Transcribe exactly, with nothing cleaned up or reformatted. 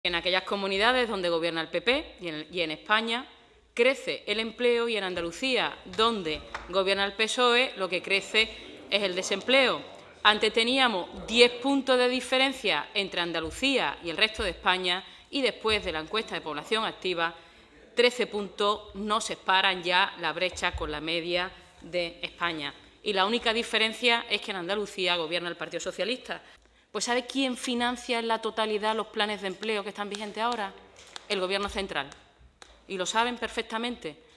En aquellas comunidades donde gobierna el P P y en, y en España crece el empleo, y en Andalucía, donde gobierna el P S O E, lo que crece es el desempleo. Antes teníamos diez puntos de diferencia entre Andalucía y el resto de España, y después de la encuesta de población activa, trece puntos nos separan ya la brecha con la media de España. Y la única diferencia es que en Andalucía gobierna el Partido Socialista. Pues ¿sabe quién financia en la totalidad los planes de empleo que están vigentes ahora? El Gobierno central. Y lo saben perfectamente.